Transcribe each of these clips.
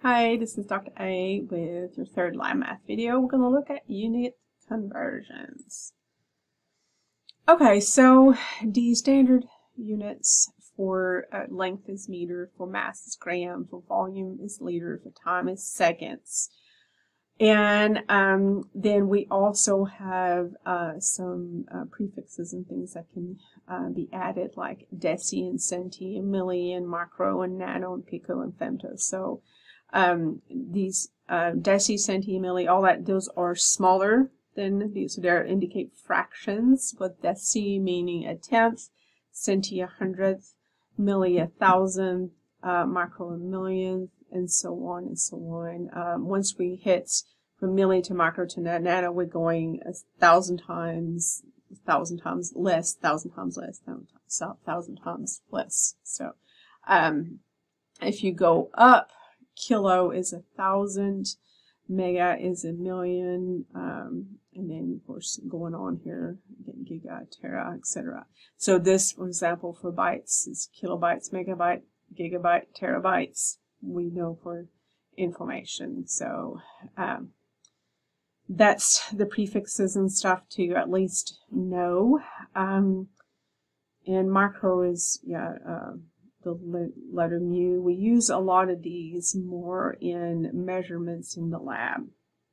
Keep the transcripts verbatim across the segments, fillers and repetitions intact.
Hi, this is Doctor A with your third Line Math video. We're going to look at unit conversions. Okay, so the standard units for uh, length is meter, for mass is gram, for volume is liter, for time is seconds. And um, then we also have uh, some uh, prefixes and things that can uh, be added, like deci and centi and milli and micro and nano and pico and femto. So um, these uh, deci, centi, milli, all that, those are smaller than these. So they indicate fractions, with deci meaning a tenth, centi a hundredth, milli a thousandth, uh, micro a millionth, and so on and so on. Um, once we hit from milli to micro to nano, we're going a thousand times, a thousand times less, thousand times less, thousand times, thousand times less. So um, if you go up, kilo is a thousand, mega is a million, um, and then of course going on here, giga, tera, et cetera. So this, for example, for bytes is kilobytes, megabyte, gigabyte, terabytes. We know for information. So um, that's the prefixes and stuff to at least know. Um, and micro is, yeah, uh, the letter mu. We use a lot of these more in measurements in the lab.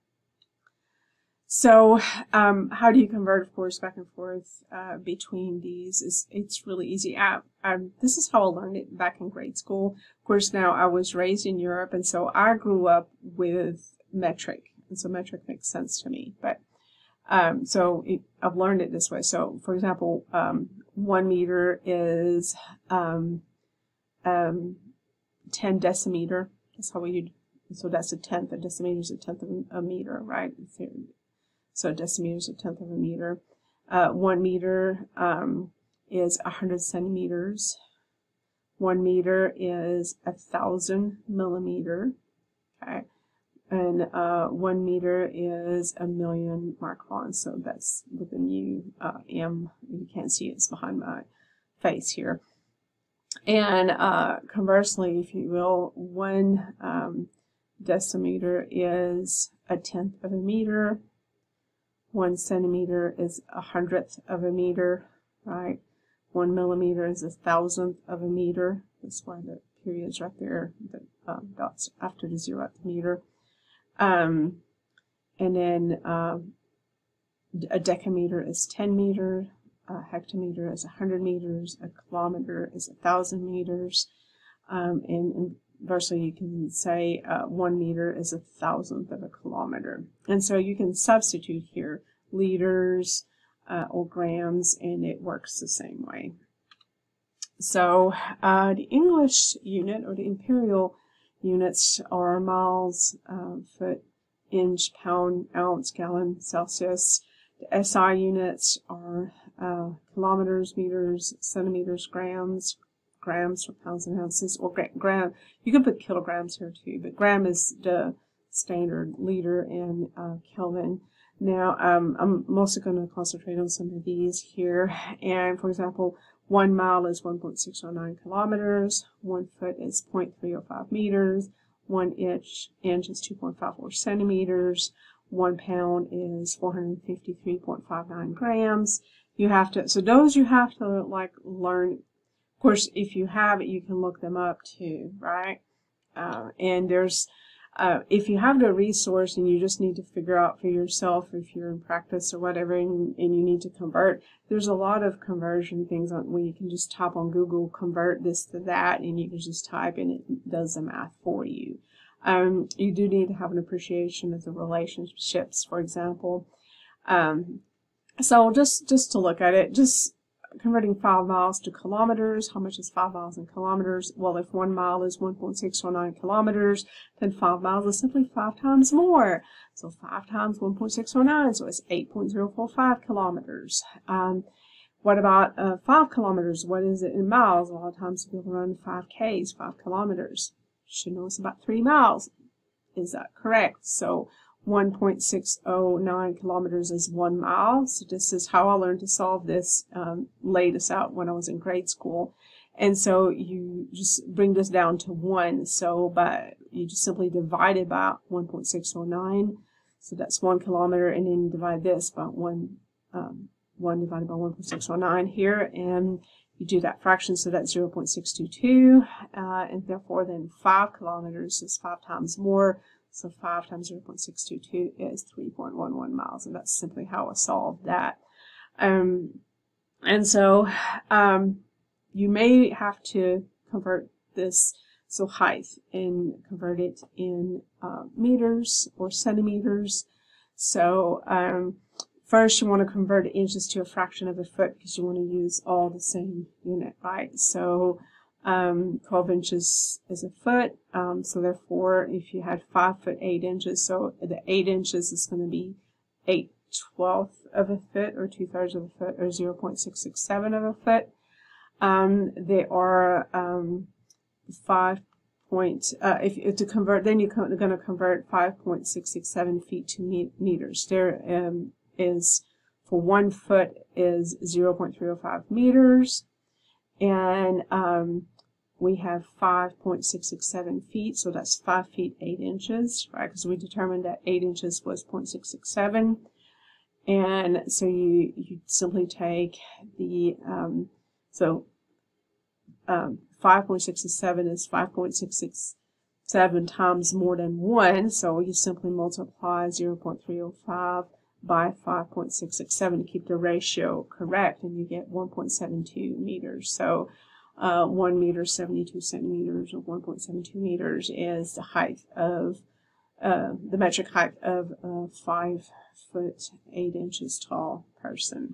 So um, how do you convert, of course, back and forth uh, between these? It's, it's really easy. I, I, this is how I learned it back in grade school. Of course, now I was raised in Europe, and so I grew up with metric. And so metric makes sense to me. But um, so it, I've learned it this way. So, for example, um, one meter is um, um, ten decimeter. That's how we, so that's a tenth. A decimeter is a tenth of a meter, right? So a decimeter is a tenth of a meter. Uh, one meter um, is one hundred centimeters. One meter is a thousand millimeter. Okay, and uh, one meter is a million microns. So that's with the mu uh, m. You can't see it, it's behind my face here. And uh, conversely, if you will, one um, decimeter is a tenth of a meter. One centimeter is a hundredth of a meter, right? One millimeter is a thousandth of a meter. That's why the period's right there, the uh, dots after the zero at the meter. Um, and then uh, a decameter is ten meters. A hectometer is one hundred meters. A kilometer is one thousand meters. Um, and inversely, you can say uh, one meter is a thousandth of a kilometer. And so you can substitute here liters uh, or grams, and it works the same way. So uh, the English unit, or the Imperial units, are miles, uh, foot, inch, pound, ounce, gallon, Celsius. The S I units are uh, kilometers, meters, centimeters, grams, grams for pounds and ounces, or gra gram. You can put kilograms here too, but gram is the standard, liter and uh, Kelvin. Now, um, I'm mostly going to concentrate on some of these here. And for example, one mile is one point six oh nine kilometers. One foot is zero point three oh five meters. One inch, inch is two point five four centimeters. One pound is four hundred fifty-three point five nine grams. You have to, so those you have to like learn. Of course, if you have it, you can look them up too, right? Uh, and there's, uh, if you have the resource and you just need to figure out for yourself if you're in practice or whatever, and, and you need to convert, there's a lot of conversion things on where you can just type on Google, convert this to that, and you can just type and it does the math for you. Um, you do need to have an appreciation of the relationships, for example. Um, so just, just to look at it, just converting five miles to kilometers. How much is five miles in kilometers? Well, if one mile is one point six oh nine kilometers, then five miles is simply five times more. So five times one point six oh nine, so it's eight point zero four five kilometers. Um, what about uh, five kilometers? What is it in miles? A lot of times people run five Ks, five kilometers. You should know it's about three miles. Is that correct? So one point six oh nine kilometers is one mile. So this is how I learned to solve this, um, lay this out when I was in grade school. And so you just bring this down to one. So by, you just simply divide it by one point six oh nine. So that's one kilometer, and then divide this by one, um, one divided by one point six oh nine here, and you do that fraction, so that's zero point six two two, uh, and therefore then five kilometers is five times more, so five times zero point six two two is three point one one miles, and that's simply how I solved that. Um, and so um, you may have to convert this, so height, and convert it in uh, meters or centimeters. So um, first you want to convert inches to a fraction of a foot because you want to use all the same unit, right? So um, twelve inches is a foot. Um, so therefore, if you had five foot eight inches, so the eight inches is going to be eight twelfths of a foot, or two thirds of a foot, or zero point six six seven of a foot. Um, there are um, five point, uh, if, if to convert, then you're going to convert five point six six seven feet to me meters. There um, is, for one foot is zero point three oh five meters, and um, we have five point six six seven feet, so that's five feet eight inches, right? Because we determined that eight inches was zero point six six seven, and so you you simply take the um, so um, five point six six seven is five point six six seven times more than one, so you simply multiply zero point three oh five by five point six six seven to keep the ratio correct, and you get one point seven two meters. So uh, one meter seventy-two centimeters, or one point seven two meters, is the height of uh, the metric height of a five foot eight inches tall person.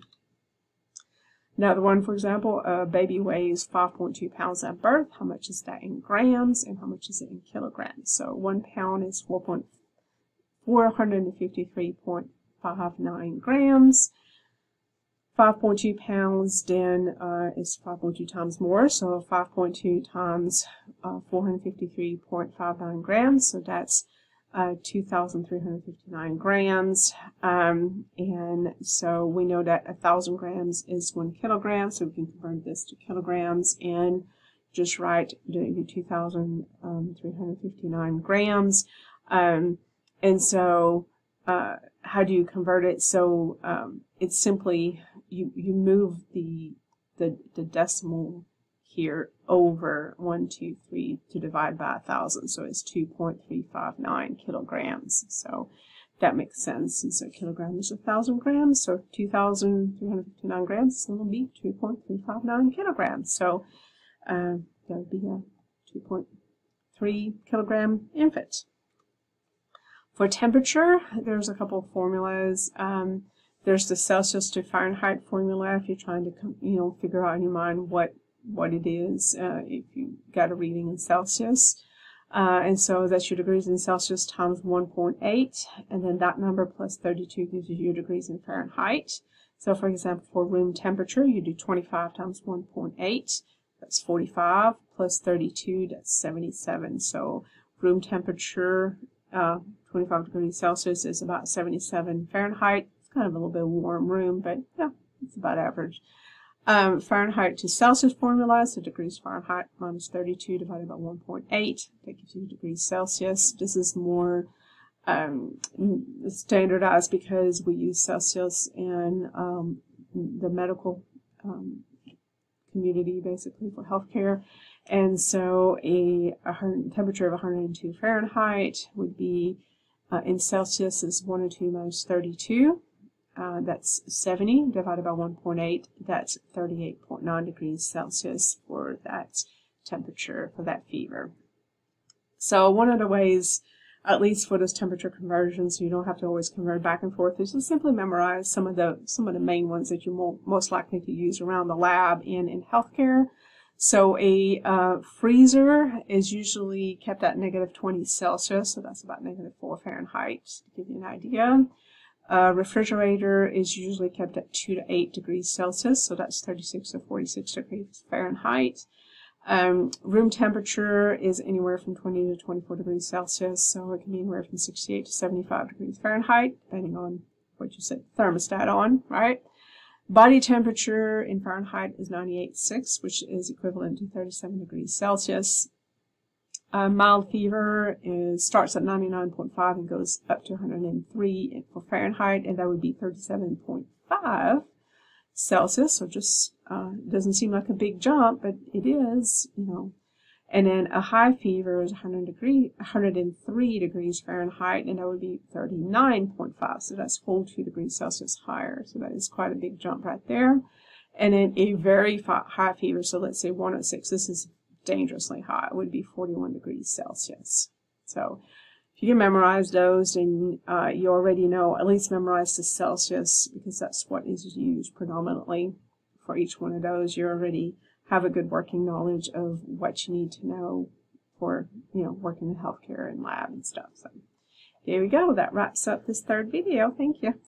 Another one, for example, a baby weighs five point two pounds at birth. How much is that in grams, and how much is it in kilograms? So one pound is four hundred fifty-three point five nine grams. five point two pounds then uh, is five point two times more, so five point two times uh, four hundred fifty-three point five nine grams, so that's uh, two thousand three hundred fifty-nine grams. Um, and so we know that one thousand grams is one kilogram, so we can convert this to kilograms and just write the two thousand three hundred fifty-nine grams. Um, and so uh, how do you convert it? So um, it's simply you you move the the the decimal here over one two three to divide by a thousand, so it's two point three five nine kilograms. So that makes sense. And so kilogram is a thousand grams, so two thousand three hundred fifty-nine grams, so it'll be two point three five nine kilograms. So uh, that would be a two point three kilogram infant. For temperature, there's a couple of formulas. Um, there's the Celsius to Fahrenheit formula if you're trying to, you know, figure out in your mind what what it is uh, if you got a reading in Celsius. Uh, and so that's your degrees in Celsius times one point eight, and then that number plus thirty-two gives you your degrees in Fahrenheit. So for example, for room temperature, you do twenty-five times one point eight, that's forty-five, plus thirty-two, that's seventy-seven. So room temperature, uh, twenty-five degrees Celsius is about seventy-seven Fahrenheit. It's kind of a little bit warm room, but yeah, it's about average. Um, Fahrenheit to Celsius formula, so degrees Fahrenheit minus thirty-two divided by one point eight, that gives you degrees Celsius. This is more um, standardized because we use Celsius in um, the medical um, community, basically for healthcare. And so a, a temperature of one hundred two Fahrenheit would be, uh, in Celsius is one hundred two minus thirty-two. Uh, that's seventy divided by one point eight, that's thirty-eight point nine degrees Celsius for that temperature, for that fever. So one of the ways, at least for those temperature conversions, so you don't have to always convert back and forth, is to simply memorize some of the some of the main ones that you're more, most likely to use around the lab and in healthcare. So a uh, freezer is usually kept at negative twenty Celsius, so that's about negative four Fahrenheit, to give you an idea. A refrigerator is usually kept at two to eight degrees Celsius, so that's thirty-six to forty-six degrees Fahrenheit. Um, room temperature is anywhere from twenty to twenty-four degrees Celsius, so it can be anywhere from sixty-eight to seventy-five degrees Fahrenheit, depending on what you set the thermostat on, right? Body temperature in Fahrenheit is ninety-eight point six, which is equivalent to thirty-seven degrees Celsius. Uh, mild fever is, starts at ninety-nine point five and goes up to one hundred three for Fahrenheit, and that would be thirty-seven point five Celsius. So just uh, doesn't seem like a big jump, but it is, you know. And then a high fever is one hundred degree, one hundred three degrees Fahrenheit, and that would be thirty-nine point five. So that's full two degrees Celsius higher. So that is quite a big jump right there. And then a very high fever, so let's say one oh six, this is dangerously high, it would be forty-one degrees Celsius. So if you can memorize those, then uh, you already know, at least memorize the Celsius, because that's what is used predominantly for each one of those. You already have a good working knowledge of what you need to know for, you know, working in healthcare and lab and stuff. So there we go. That wraps up this third video. Thank you.